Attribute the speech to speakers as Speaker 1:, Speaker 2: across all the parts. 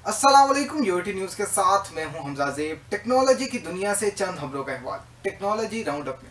Speaker 1: अस्सलाम वालेकुम। UT news के साथ मैं हूं हमजा ज़ेब। टेक्नोलॉजी की दुनिया से चंद खबरों का अहवाल टेक्नोलॉजी राउंड अप में।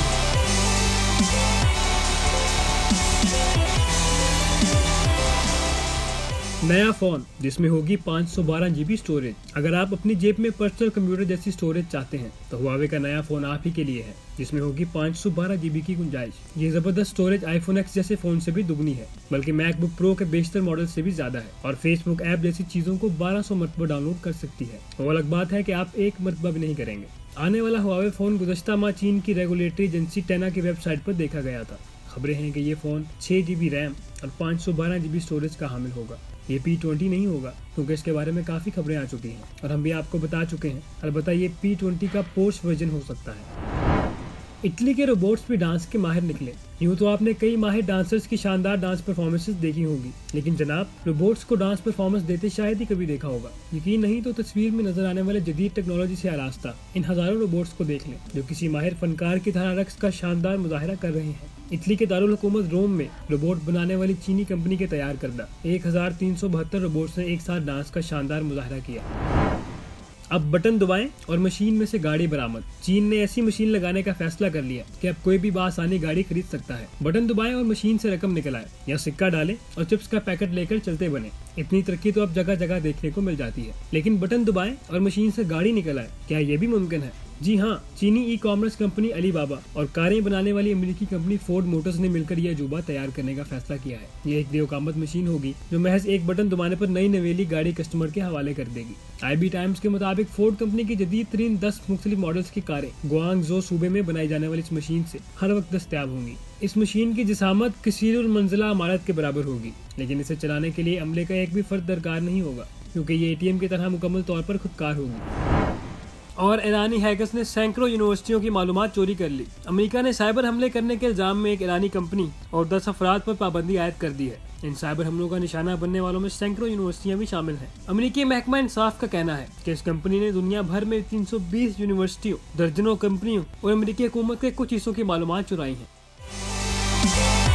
Speaker 2: नया फोन जिसमें होगी 512 GB स्टोरेज। अगर आप अपनी जेब में पर्सनल कंप्यूटर जैसी स्टोरेज चाहते हैं तो हुआवे का नया फोन आप ही के लिए है, जिसमें होगी 512 GB की गुंजाइश। ये जबरदस्त स्टोरेज आईफोन X जैसे फोन से भी दुगनी है, बल्कि मैकबुक प्रो के बेशतर मॉडल से भी ज्यादा है और फेसबुक ऐप जैसी चीजों को 1200 मरतबा डाउनलोड कर सकती है। वो अलग बात है कि आप एक मरतबा भी नहीं करेंगे। आने वाला हुआवे फोन गुज़श्ता माह चीन की रेगुलेटरी एजेंसी टेना की वेबसाइट पर देखा गया था। खबरें हैं कि ये फोन 6 GB रैम और 512 GB स्टोरेज का हामिल होगा। ये P20 नहीं होगा, क्योंकि इसके बारे में काफी खबरें आ चुकी हैं और हम भी आपको बता चुके हैं। अलबत्ता ये P20 का पोर्श वर्जन हो सकता है। इटली के रोबोट्स भी डांस के माहिर निकले। यूँ तो आपने कई माहिर डांसर्स की शानदार डांस परफॉर्मेंसेस देखी होंगी, लेकिन जनाब रोबोट्स को डांस परफॉर्मेंस देते शायद ही कभी देखा होगा। यकीन नहीं तो तस्वीर में नजर आने वाले जदीद टेक्नोलॉजी से आरास्ता इन हजारों रोबोट्स को देख लें, जो किसी माहिर फनकार की तरह रक्स का शानदार मुजाहिरा कर रहे हैं। इटली के दारुल हुकूमत रोम में रोबोट बनाने वाली चीनी कंपनी के तैयार करदा 1372 रोबोट्स ने एक साथ डांस का शानदार मुजाहिरा किया। अब बटन दबाएं और मशीन में से गाड़ी बरामद। चीन ने ऐसी मशीन लगाने का फैसला कर लिया कि अब कोई भी बासानी गाड़ी खरीद सकता है। बटन दबाएं और मशीन से रकम निकल आए, या सिक्का डालें और चिप्स का पैकेट लेकर चलते बने। इतनी तरक्की तो अब जगह जगह देखने को मिल जाती है, लेकिन बटन दबाएं और मशीन से गाड़ी निकल आए, क्या ये भी मुमकिन है? जी हाँ, चीनी ई कॉमर्स कंपनी अलीबाबा और कारें बनाने वाली अमेरिकी कंपनी फोर्ड मोटर्स ने मिलकर यह अजूबा तैयार करने का फैसला किया है। ये एक देवकामत मशीन होगी जो महज एक बटन दबाने पर नई नवेली गाड़ी कस्टमर के हवाले कर देगी। IB टाइम्स के मुताबिक फोर्ड कंपनी की जदीद तरीन 10 मुख्तलिफ मॉडल्स की कारें ग्वांगझो सूबे में बनाई जाने वाली इस मशीन से हर वक्त दस्तयाब होंगी। इस मशीन की जिसामत कसीरुल मंजिला इमारत के बराबर होगी, लेकिन इसे चलाने के लिए अमले का एक भी फर्द दरकार नहीं होगा, क्योंकि ये ATM की तरह मुकम्मल तौर पर खुदकार होगी। और ईरानी हैकर्स ने सैकड़ों यूनिवर्सिटियों की मालूमात चोरी कर ली। अमेरिका ने साइबर हमले करने के इल्जाम में एक ईरानी कंपनी और 10 अफराद पर पाबंदी आयद कर दी है। इन साइबर हमलों का निशाना बनने वालों में सैकड़ों यूनिवर्सिटियां भी शामिल हैं। अमेरिकी महकमा इंसाफ का कहना है कि इस कंपनी ने दुनिया भर में 320 यूनिवर्सिटियों, दर्जनों कंपनियों और अमेरिकी हुकूमत के कुछ हिस्सों की मालूमात चुराई हैं।